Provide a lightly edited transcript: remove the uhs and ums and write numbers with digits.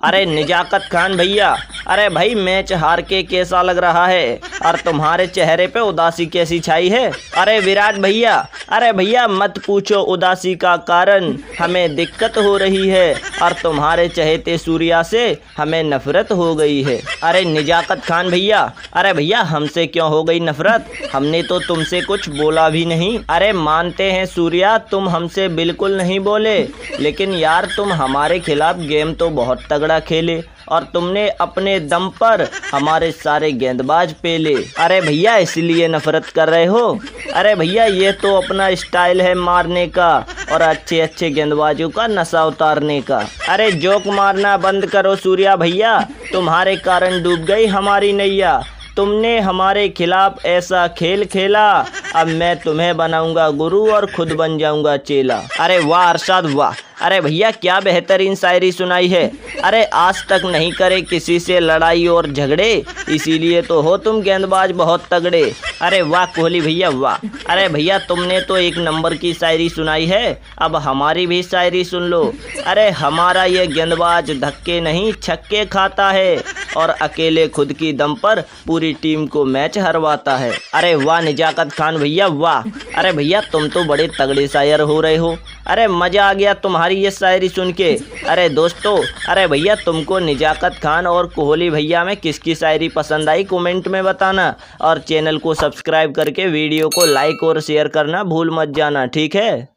अरे निजाकत खान भैया, अरे भाई मैच हार के कैसा लग रहा है और तुम्हारे चेहरे पे उदासी कैसी छाई है। अरे विराट भैया, अरे भैया मत पूछो उदासी का कारण, हमें दिक्कत हो रही है और तुम्हारे चहेते सूर्या से हमें नफरत हो गई है। अरे निजाकत खान भैया, अरे भैया हमसे क्यों हो गई नफरत, हमने तो तुमसे कुछ बोला भी नहीं। अरे मानते हैं सूर्या तुम हमसे बिल्कुल नहीं बोले, लेकिन यार तुम हमारे खिलाफ गेम तो बहुत तगड़ा खेले और तुमने अपने दम पर हमारे सारे गेंदबाज पेले। अरे भैया इसलिए नफरत कर रहे हो। अरे भैया ये तो अपना स्टाइल है मारने का और अच्छे अच्छे गेंदबाजों का नशा उतारने का। अरे जोक मारना बंद करो सूर्या भैया, तुम्हारे कारण डूब गई हमारी नैया। तुमने हमारे खिलाफ ऐसा खेल खेला, अब मैं तुम्हें बनाऊंगा गुरु और खुद बन जाऊंगा चेला। अरे वाह अरशद वाह, अरे भैया क्या बेहतरीन शायरी सुनाई है। अरे आज तक नहीं करे किसी से लड़ाई और झगड़े, इसीलिए तो हो तुम गेंदबाज बहुत तगड़े। अरे वाह कोहली भैया वाह, अरे भैया तुमने तो एक नंबर की शायरी सुनाई है, अब हमारी भी शायरी सुन लो। अरे हमारा ये गेंदबाज धक्के नहीं छक्के खाता है और अकेले खुद की दम पर पूरी टीम को मैच हरवाता है। अरे वाह निजाकत खान भैया वाह, अरे भैया तुम तो बड़े तगड़े शायर हो रहे हो। अरे मज़ा आ गया तुम्हारी ये शायरी सुन के। अरे दोस्तों, अरे भैया तुमको निजाकत खान और कोहली भैया में किसकी शायरी पसंद आई कमेंट में बताना और चैनल को सब्सक्राइब करके वीडियो को लाइक और शेयर करना भूल मत जाना, ठीक है।